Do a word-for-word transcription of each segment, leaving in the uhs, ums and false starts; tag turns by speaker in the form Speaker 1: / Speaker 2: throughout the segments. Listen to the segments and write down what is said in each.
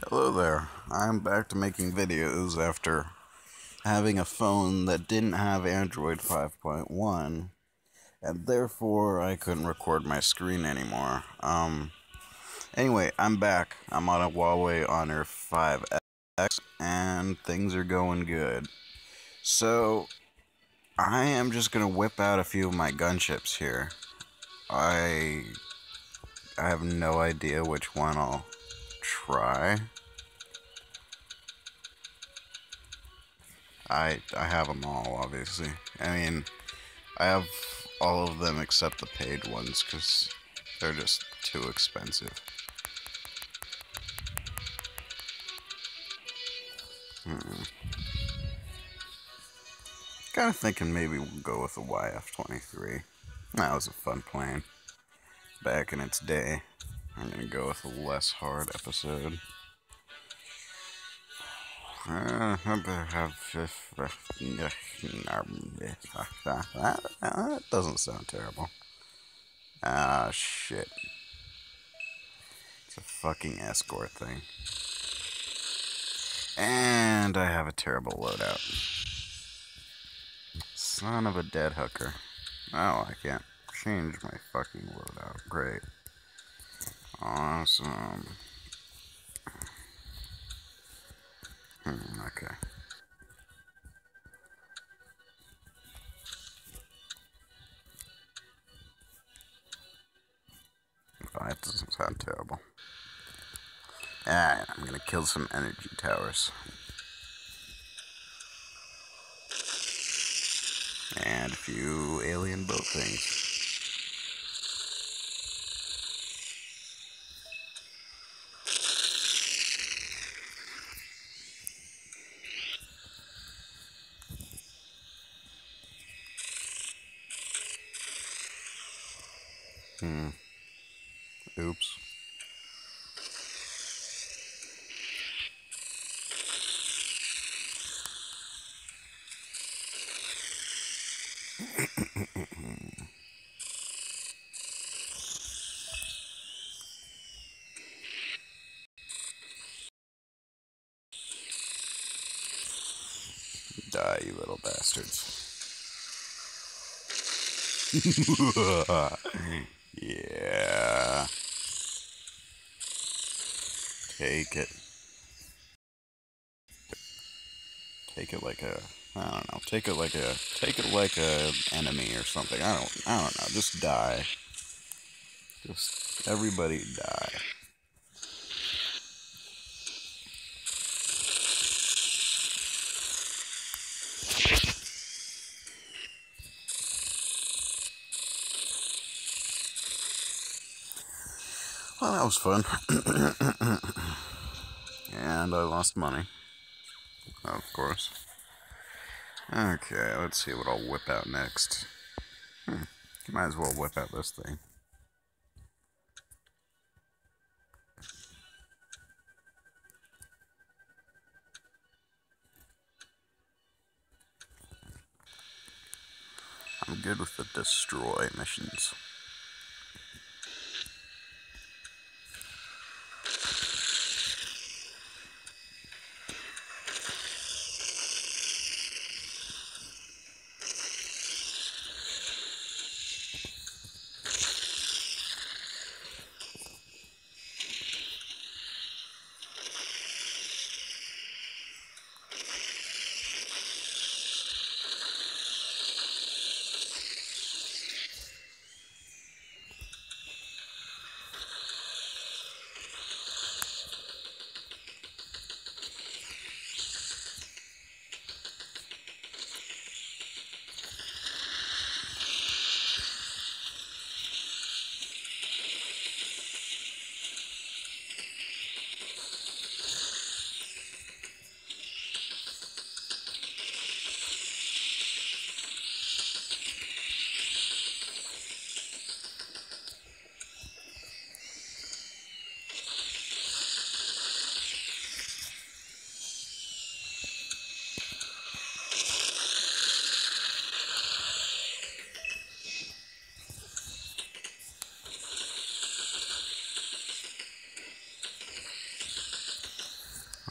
Speaker 1: Hello there. I'm back to making videos after having a phone that didn't have Android five point one, and therefore I couldn't record my screen anymore. Um, anyway, I'm back. I'm on a Huawei Honor five X, and things are going good. So, I am just gonna whip out a few of my gunships here. I I have no idea which one I'll try. I I have them all, obviously. I mean, I have all of them except the paid ones because they're just too expensive. Hmm. Kind of thinking maybe we'll go with the Y F twenty-three. That was a fun plane back in its day. I'm gonna go with a less hard episode. Uh, I better have that doesn't sound terrible. Ah, shit. It's a fucking escort thing. And I have a terrible loadout. Son of a dead hooker. Oh, I can't change my fucking loadout. Great. Awesome. Hmm, okay. That doesn't sound terrible. Alright, I'm gonna kill some energy towers. And a few alien boat things. Hmm. Oops. Die, you little bastards. Yeah. Take it. Take it like a, I don't know. Take it like a, take it like a enemy or something. I don't, I don't know. Just die. Just everybody die. Well, that was fun. And I lost money. Of course. Okay, let's see what I'll whip out next. Hmm. Might as well whip out this thing. I'm good with the destroy missions.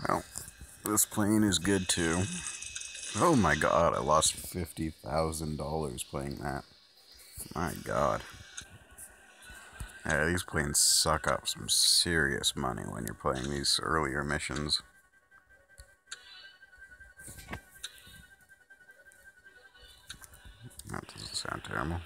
Speaker 1: Well, this plane is good too. Oh my god, I lost fifty thousand dollars playing that. My god. Yeah, these planes suck up some serious money when you're playing these earlier missions. That doesn't sound terrible.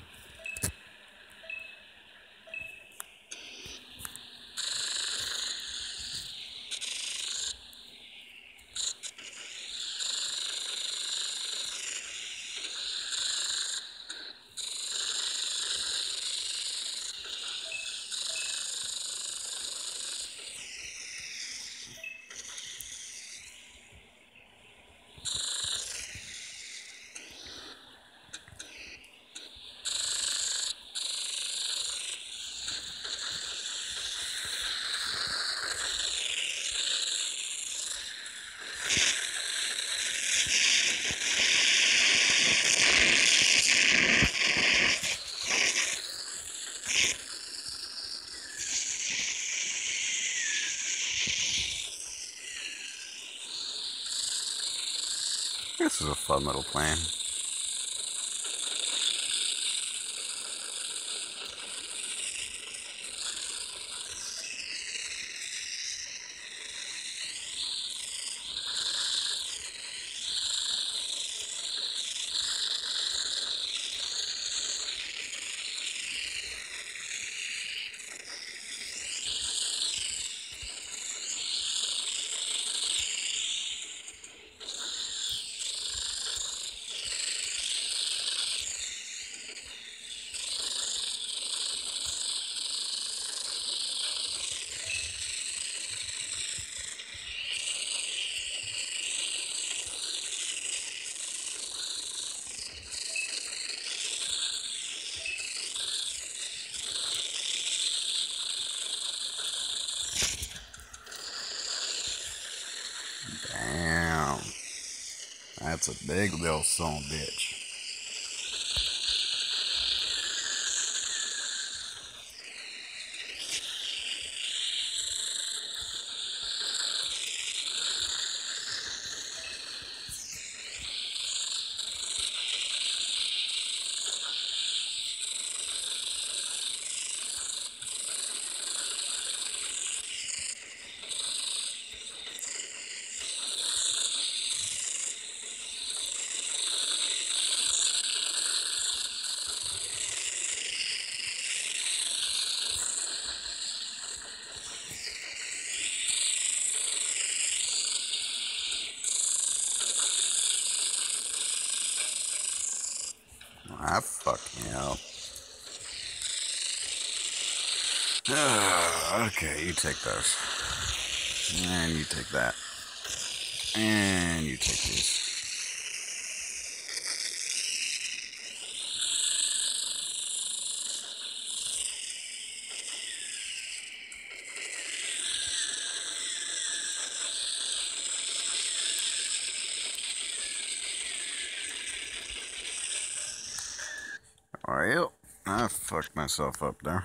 Speaker 1: This is a fun little plane. Damn. That's a big little son of a bitch. Ah, fuck me up. Okay, you take those. And you take that. And you take these. Alright, I fucked myself up there.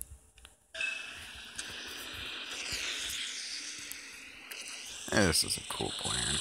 Speaker 1: This is a cool plan.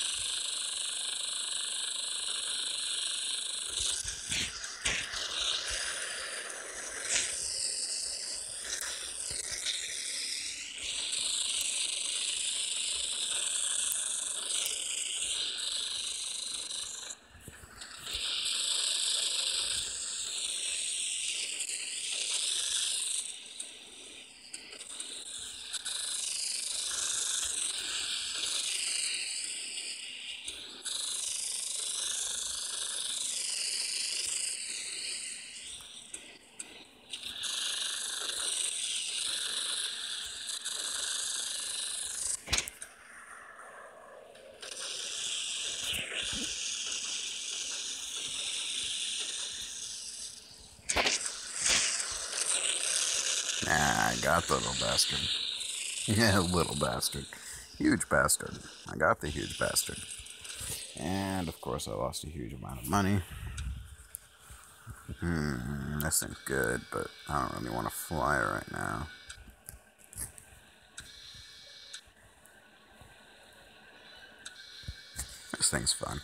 Speaker 1: Nah, I got the little bastard. Yeah, little bastard. Huge bastard. I got the huge bastard. And, of course, I lost a huge amount of money. Hmm, this thing's good, but I don't really want to fly right now. This thing's fun.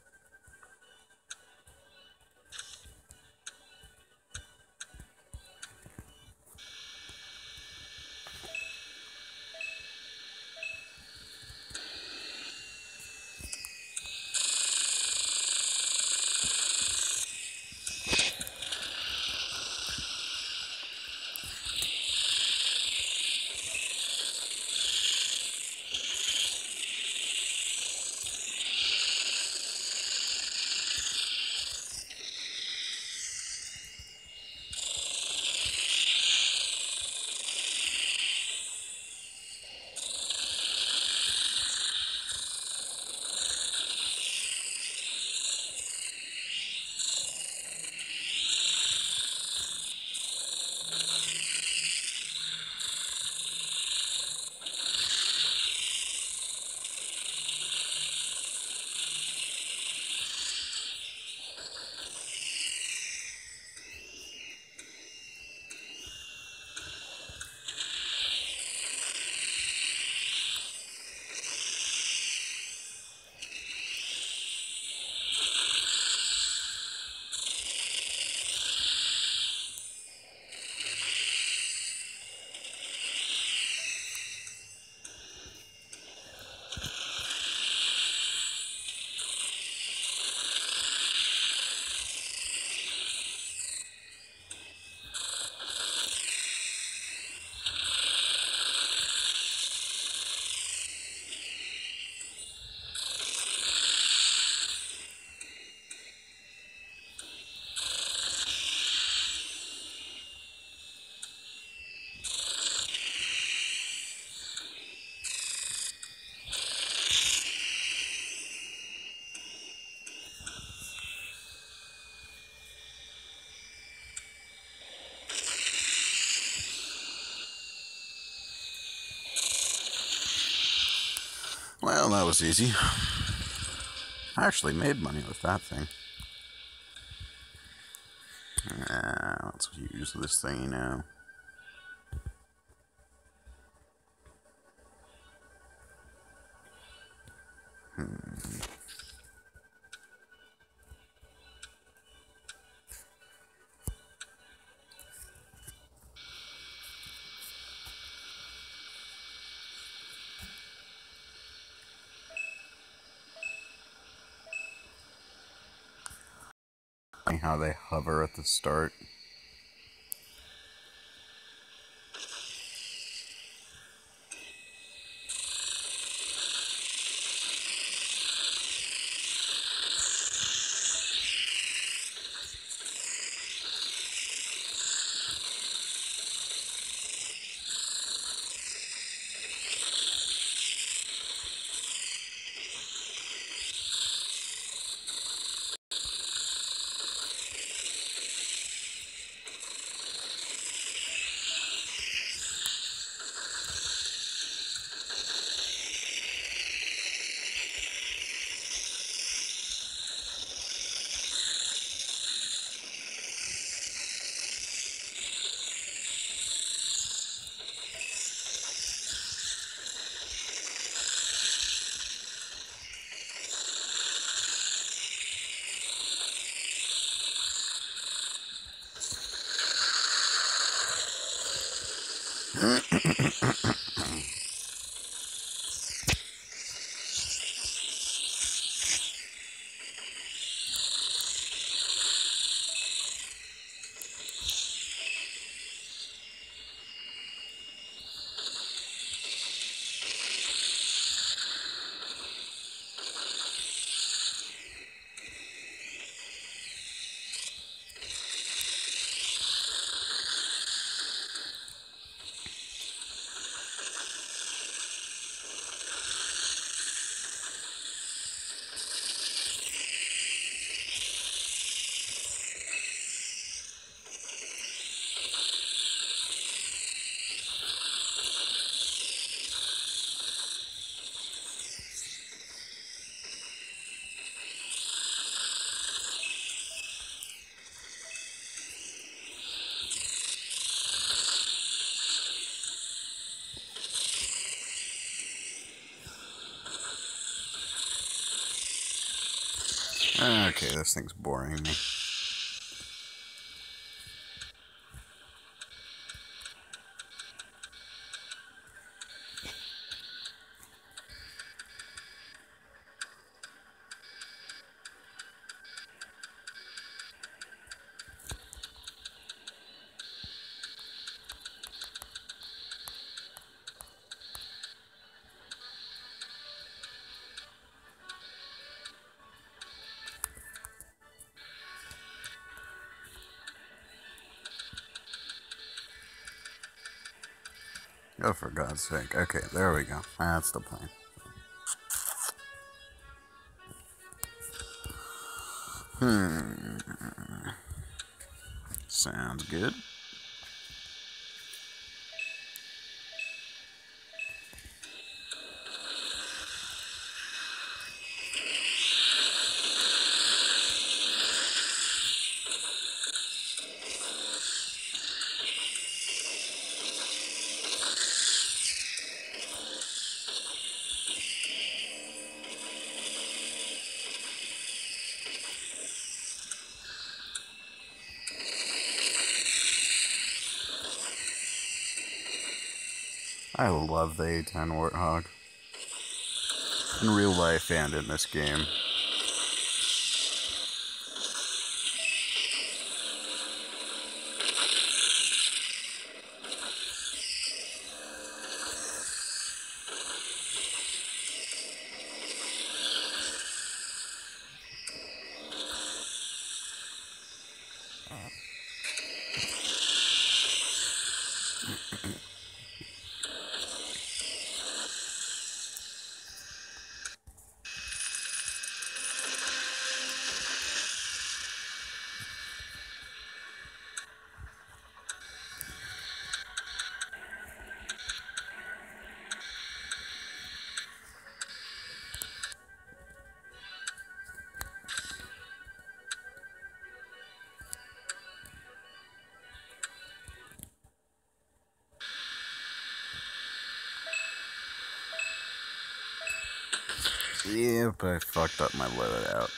Speaker 1: Well, that was easy. I actually made money with that thing. Uh, let's use this thing now. Hmm. How they hover at the start. Okay, this thing's boring me. Oh, for God's sake. Okay, there we go. That's the plan. Hmm. Sounds good. I love the A ten Warthog. In real life and in this game. Yep, I fucked up my loadout.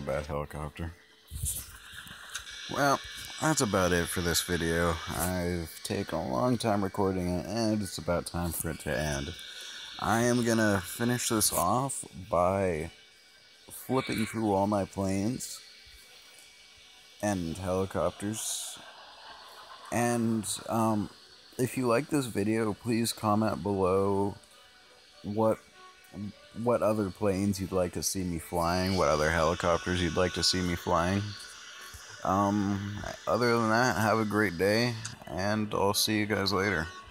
Speaker 1: bad helicopter. Well, that's about it for this video. I've taken a long time recording it, and it's about time for it to end. I am gonna finish this off by flipping through all my planes and helicopters. And um, if you like this video, please comment below what what other planes you'd like to see me flying, what other helicopters you'd like to see me flying. Um, other than that, have a great day, and I'll see you guys later.